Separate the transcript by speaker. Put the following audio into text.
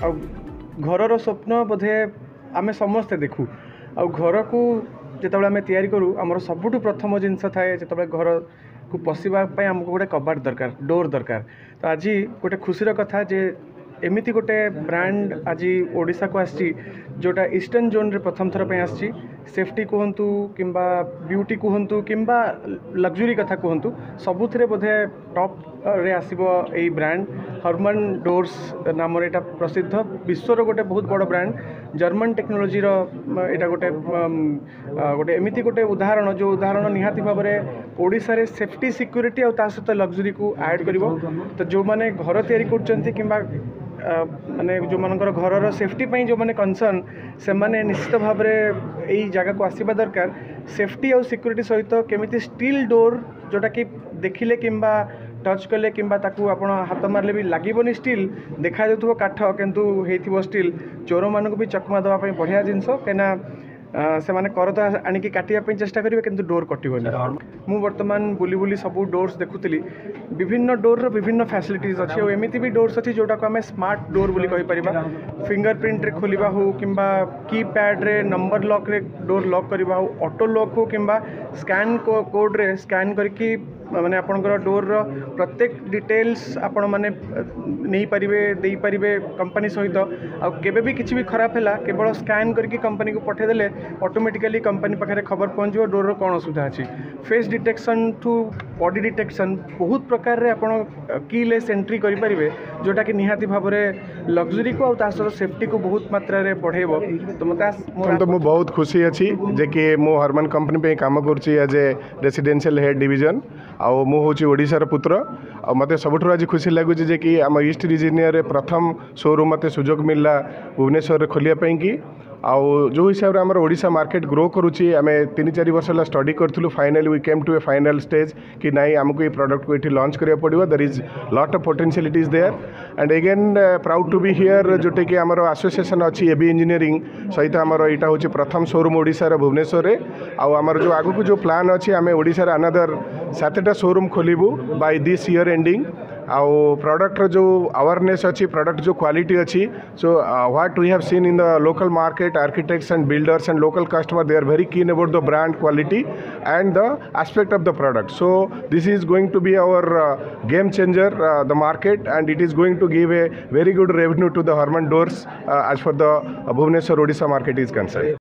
Speaker 1: घर स्वप्न बोधे आम समस्ते देखू आ घर को जिते आम तैयारी करूँ आमर सबुठ प्रथम जिनस थाए जो घर को पशिवाई आमको गोटे कबाट दरकार डोर दरकार। तो आज गोटे खुशीर कथा जे एमती गोटे ब्रांड आज ओडिशा को आसी जोटा ईस्टर्न जोन रे प्रथम थर पे आसी सेफ्टी कहतु कि ब्यूटी कहतु कि लग्जरी कथा कहतु सबुथिरे बोधे टॉप रे आसीबो एई ब्रांड हर्मन डोर्स नाम एटा प्रसिद्ध विश्वर गोटे बहुत बड़ ब्रांड जर्मन टेक्नोलोजी रो एटा गोटे गोटे एमिति गोटे उदाहरण जो उदाहरण निहाती भाव में ओडिशा रे सेफ्टी सिक्योरिटी और ता सहित लग्जरी को ऐड करिवो। तो जो माने घर तैयारी करचंती किंबा माने जो मानकर घर सेफ्टी पई जो माने कंसर्न से माने निश्चित भाव में यही जगह को आसवा दरकार सेफ्टी और सिक्योरिटी सहित केमिति स्टील डोर जोटा कि देखिले किंबा टच कले किंबा ताकू आपण हाथ मारले भी लागबनी स्टील देखा जाउथबो काठ किंतु हेइथिबो स्टील चोर मानक भी चकमा दवा पई बढ़िया जिनस केना से माने कर तो आनिकी काटिया चेष्टा करेंगे किंतु डोर कटिबनी। मु वर्तमान बुली बुली सब डोर्स देखुली विभिन्न डोर विभिन्न फैसिलिटीज अच्छी और एमती भी डोर्स अच्छी जोटा को आम स्मार्ट डोर बोली कहि परिबा फिंगरप्रिंट रे खोलिबा हो किंबा कीपैड रे नंबर लॉक रे डोर लॉक करबा हो ऑटो लॉक हो किंबा स्कैन कोड रे स्कैन करके माने आपनकर डोर रो प्रत्येक डिटेल्स आपण माने नहीं पारिबे देई पारिबे कंपनी सहित आ केबे भी किछि भी खराब हैला केवल स्कैन करके कंपनी को पठे देले ऑटोमेटिकली कंपनी पाखे खबर पहुँचो डोर रो कौन असुविधा अच्छी face detection to body detection बहुत प्रकार रे आपण कीलेस एंट्री करि परिबे जोटा कि निहाती भाव में लग्जरी को आ सेफ्टी को बहुत मात्रा रे बढ़ेबो। तो मते
Speaker 2: मु बहुत खुशी अछि जे कि मो हर्मन कंपनी पे काम करछि as a residential head division आउ मु हूँ ओडिशार पुत्र आ मत सबुठ आज खुशी लगुच जे कि आम ईस्ट रिजन प्रथम शोरूम मत सुजोग मिलला भुवनेश्वर खोलिया कि आउ जो हिसाब से आम ओडिशा मार्केट ग्रो करुच्ची आम 3-4 वर्ष है स्टडी करूँ finally we came to a final stage कि नाई आमको ये प्रोडक्ट को ये लॉन्च करा पड़ो there is lot of potentialities there and again proud to be here जोटे कि आम एसोसिएशन अच्छी एबी इंजीनियरिंग सहित आमर यहाँ हूँ प्रथम शोरूम ओडिशार भुवनेश्वर में आमर जो आगु जो प्लान अच्छी आम ओडिशार अनदर 7टा शोरूम खोलू बाय दिस ईयर एंडिंग आउ प्रोडक्ट जो अवेयरनेस अच्छी प्रोडक्ट जो क्वालिटी अच्छी so what we have seen in the local market architects and builders and local customer they are very keen about the brand quality and the aspect of the product. So this is going to be our game changer, the market, and it is going to give a very good revenue to the Harman Doors as far the Bhubaneswar Odisha market is concerned.